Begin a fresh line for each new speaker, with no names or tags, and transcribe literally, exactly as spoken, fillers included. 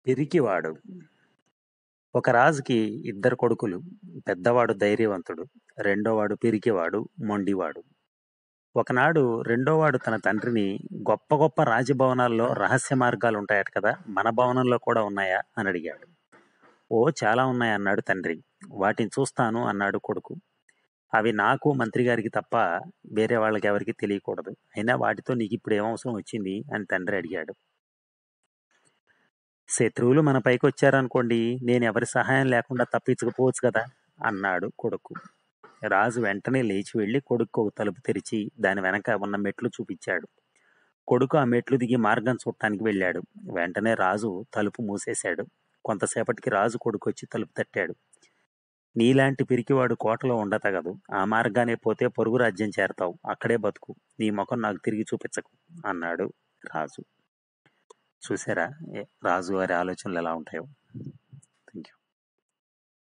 పిరికివాడు. ఒక రాజుకి ఇద్దరు కొడుకులు. పెద్దవాడు ధైర్యవంతుడు, రెండోవాడు పిరికివాడు, మొండివాడు. ఒకనాడు రెండోవాడు తన తండ్రిని, గొప్ప గొప్ప రాజభవనాల్లో రహస్య మార్గాలు ఉంటాయట కదా, మన భవనంలో కూడా ఉన్నాయా అని అడిగాడు. ఓ చాలా ఉన్నాయి అన్నాడు తండ్రి. వాటిని చూస్తాను అన్నాడు కొడుకు. అవి నాకు మంత్రి గారికి తప్ప వేరే వాళ్ళకి ఎవరికి తెలియకూడదు. అయినా వాటితో నీకు ఇప్పుడు ఏం అవసరం వచ్చింది అని తండ్రి అడిగాడు. శత్రువులు మన పైకి వచ్చారనుకోండి, నేను ఎవరి సహాయం లేకుండా తప్పించకపోవచ్చు కదా అన్నాడు కొడుకు. రాజు వెంటనే లేచి వెళ్లి కొడుకు ఒక తలుపు తెరిచి దాని వెనక ఉన్న మెట్లు చూపించాడు. కొడుకు ఆ మెట్లు దిగి మార్గం చూడటానికి వెళ్ళాడు. వెంటనే రాజు తలుపు మూసేశాడు. కొంతసేపటికి రాజు కొడుకు వచ్చి తలుపు తట్టాడు. నీలాంటి పిరికివాడు కోటలో ఉండతగదు. ఆ మార్గానే పోతే పొరుగు రాజ్యం చేరతావు. అక్కడే బతుకు. నీ ముఖం నాకు తిరిగి చూపించకు అన్నాడు రాజు. చూసారా రాజు వారి ఆలోచనలు ఎలా ఉంటాయో.